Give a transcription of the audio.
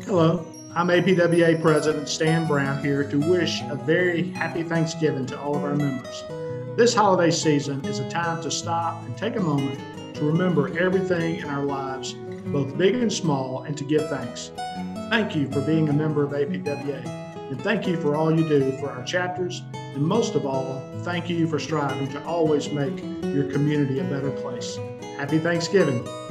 Hello, I'm APWA President Stan Brown here to wish a very happy Thanksgiving to all of our members. This holiday season is a time to stop and take a moment to remember everything in our lives, both big and small, and to give thanks. Thank you for being a member of APWA, and thank you for all you do for our chapters, and most of all, thank you for striving to always make your community a better place. Happy Thanksgiving.